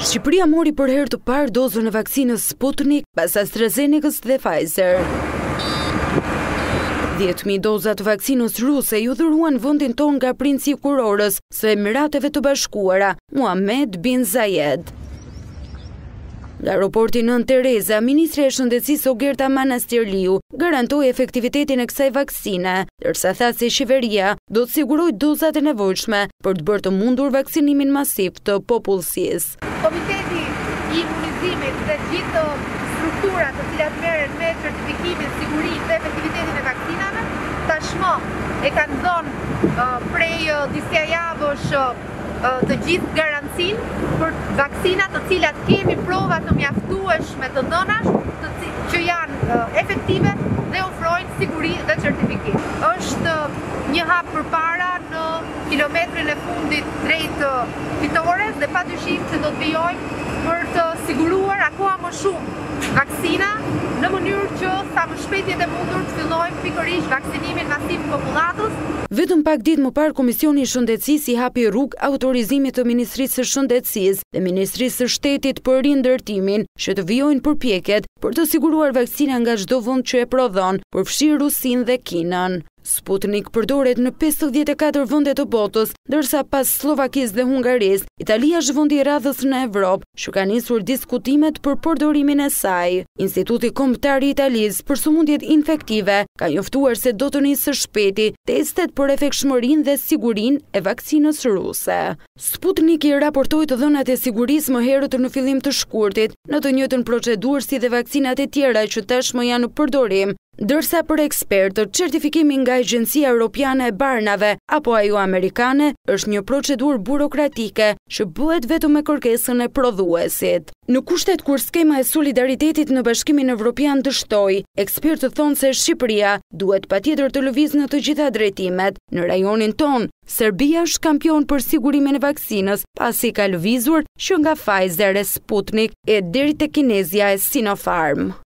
Shqipëria mori për herë të parë dozën e vaksinës Sputnik pas AstraZenecës dhe Pfizer. 10.000 doza të vaksinës ruse ju dhuruan vendin tonë nga Princi i Kurorës së Emirateve të Bashkuara, Muhammed Bin Zayed. Nga aeroporti nën Tereza, ministrja e Shëndetësisë Ogerta Manastirliu garantoi efektivitetin e kësaj vaksine, ndërsa tha se qeveria do të sigurojë dozat e nevojshme për të bërë të mundur vaksinimin masiv të popullsisë. Komiteti i imunizimit dhe gjithë strukturat të cilat merren me certifikimin, sigurinë dhe efektivitetin e vaksinave, tashmë e kanë dhënë prej disa javësh të gjithë garancinë për vaksinat të cilat kemi prova të mjaftueshme të dhënash, që janë efektive dhe ofrojnë siguri dhe certifikim. Është një hap përpara në kilometrin e fundit drejt fitores dhe padyshim që do të vijojmë për të siguruar akoma më shumë vaksina në mënyrë që sa më shpejt jetë e mundur të fillojmë pikërisht vaksinimin masiv të popullatës. Vetëm pak ditë më parë Komisioni i Shëndetësisë i hapi rrugë autorizimit të Ministrisë së Shëndetësisë dhe Ministrisë së Shtetit për rindërtimin që të vijojnë përpjekjet për të siguruar vaksina nga çdo vend që e prodhon, përfshirë Rusinë dhe Kinën. Sputnik përdoret në 54 vende të botës, ndërsa pas Slovakisë dhe Hungarisë, Italia është vendi i radhës në Evropë, që ka nisur diskutimet për përdorimin e saj. Instituti Kombëtar i Italisë për sëmundjet infektive ka njoftuar se do të nisë së shpejti testet për efektshmërinë dhe sigurinë e vaksinës ruse. Sputnik i raportoi të dhënat e sigurisë më herët në fillim të shkurtit, në të njëjtën procedurë si dhe vaksinat e tjera që tashmë janë në përdorim. Ndërsa për ekspertët, certifikimi nga Agjencia Europiane e Barnave apo ajo amerikane është një procedurë burokratike që bëhet vetëm me kërkesën e prodhuesit. Në kushtet kur skema e solidaritetit në Bashkimin Evropian dështoi, ekspertët thonë se Shqipëria duhet patjetër të lëvizë në të gjitha drejtimet. Në rajonin tonë, Serbia është kampion për sigurimin e vaksinës, pasi ka lëvizur që nga Pfizer e Sputnik e deri te Kinezja e Sinopharm.